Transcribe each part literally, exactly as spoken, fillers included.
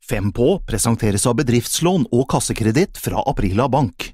Fem på presenteres av bedriftslån og kassekreditt fra Aprila Bank.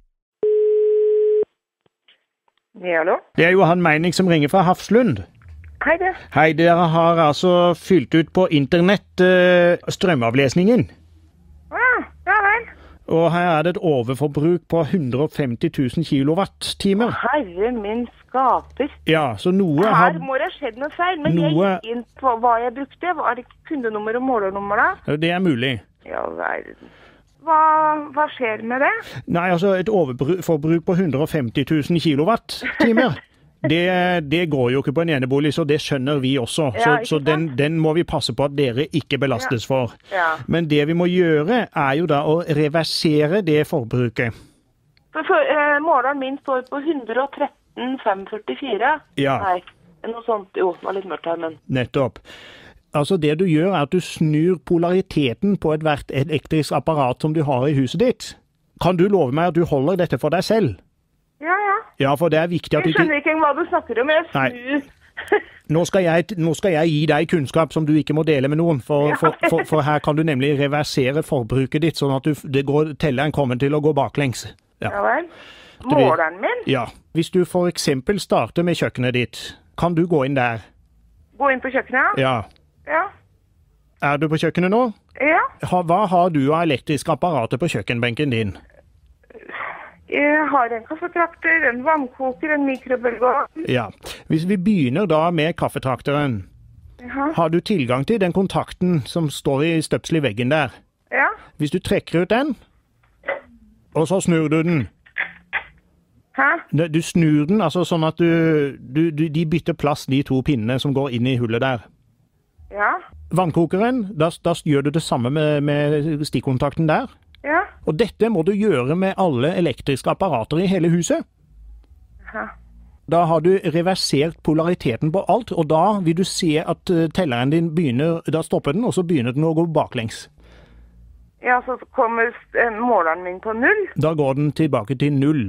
Ja, hallo? Det er Johan Meining som ringer fra Hafslund. Hei det. Hei, dere har altså fylt ut på internett eh, strømavlesningen. Ah, ja vel. Og her er det et overforbruk på hundre og femti tusen kilowattimer. Herre min skaper. Ja, så noe Her har... må det ha skjedd noe feil, men Noe- jeg gikk inn på hva jeg brukte. Var det kundenummer og målernummer da? Det er mulig. Ja, verden. Hva, hva skjer med det? Nei, altså et overforbruk på hundre og femti tusen kilowattimer. Det, det går jo ikke på en enebolig, så det skjønner vi også. Ja, Så, ikke så den, sant? den må vi passe på at dere ikke belastes for. Ja. Men det vi må gjøre er jo da å reversere det forbruket. For, for, eh, måleren min står på hundre og tretten fem førtifire. Ja. Nei, noe sånt. Jo, det var litt mørkt her, men... Nettopp. Altså det du gjør er at du snur polariteten på et hvert elektrisk apparat som du har i huset ditt. Kan du love meg at du holder dette for deg selv? Ja, ja. Ja, for det er viktig at du Jeg skjønner ikke hva du snakker om. Jeg Nei. snur... Nå skal, jeg, nå skal jeg gi deg kunnskap som du ikke må dele med noen, for, for, for, for her kan du nemlig reversere forbruket ditt, sånn at du, det går, telleren kommer til å gå baklengs. Ja vel. Måleren min? Ja. Hvis du for eksempel starter med kjøkkenet ditt, kan du gå inn der? Gå inn på kjøkkenet? Ja. Ja. Er du på kjøkkenet nå? Ja. Ha, hva har du av elektriske apparater på kjøkkenbenken din? Jeg har en kaffetrakter, en vannkoker, en mikrobølgeovn. Ja. Hvis vi begynner da med kaffetrakteren, Jaha. har du tilgang til den kontakten som står i støpsel i veggen der? Ja. Hvis du trekker ut den, og så snur du den. Hæ? Du snur den, altså sånn at du, du, du, de bytter plass, de to pinnene som går inn i hullet der. Ja. Vannkokeren, da, da gjør du det samme med, med stikkontakten der. Ja. Og dette må du gjøre med alle elektriske apparater i hele huset. Aha. Da har du reversert polariteten på alt, og da vil du se at eh, telleren din begynner, da stopper den, og så begynner den å gå baklengs. Ja, så kommer eh, måleren min på null. Da går den tilbake til null.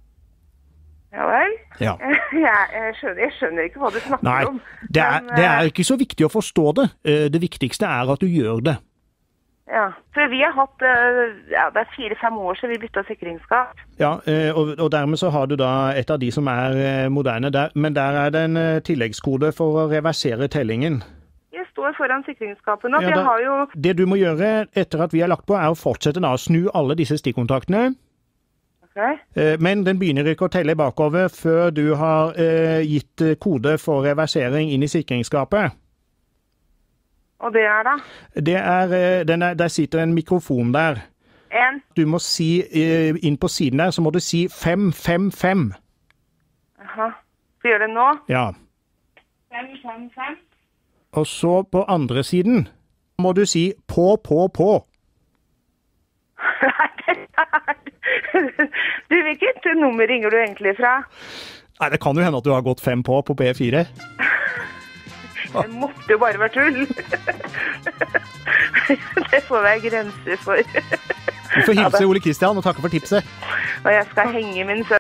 Ja vel. Ja. Jeg, jeg, skjønner, jeg skjønner ikke hva du snakker Nei, om. det er, Men, det eh, er ikke så viktig å forstå det. Eh, Det viktigste er at du gjør det. Ja, for vi har hatt, eh, ja, det er fire-fem år siden vi byttet sikringsskap. Ja, eh, og, og dermed så har du da et av de som er eh, moderne der, men der er det en eh, tilleggskode for å reversere tellingen. Jeg står foran sikringsskapet nå, Ja, for da- jeg har jo... Det du må gjøre etter at vi har lagt på, er å fortsette da å snu alle disse stikkontaktene. Ok. Eh, Men den begynner ikke å telle bakover før du har eh, gitt eh, kode for reversering inn i sikringsskapet. Og det er da? Det er, eh, den er, der sitter en mikrofon der. En. Du må si, eh, inn på siden der, så må du si fem, fem, fem. Aha. Så gjør det nå? Ja. Fem, fem, fem. Og så på andre siden må du si på, på, på. Nei, det er... Du, hvilket nummer ringer du egentlig fra? Nei, det kan jo hende at du har gått fem på på P fire. Det måtte jo bare være tull. Det får være grenser for. Du får hilse Ole Kristian og takke for tipset. Og jeg skal henge min sønn.